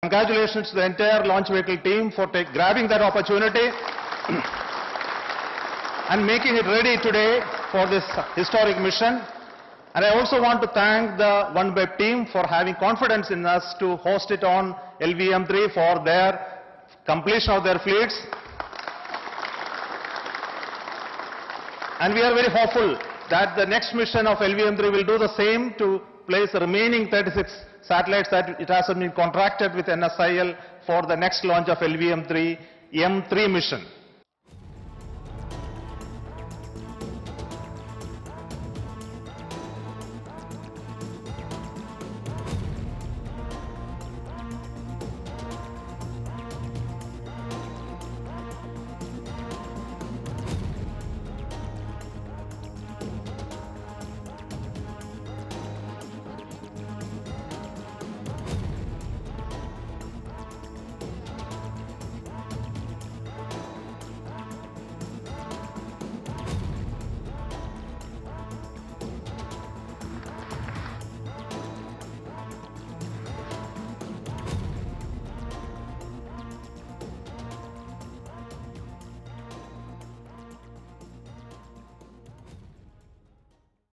Congratulations to the entire launch vehicle team for grabbing that opportunity and making it ready today for this historic mission. And I also want to thank the OneWeb team for having confidence in us to host it on LVM-III for their completion of their fleets. And we are very hopeful that the next mission of LVM-III will do the same to place the remaining 36 satellites that it has been contracted with NSIL for the next launch of LVM-III M3 mission.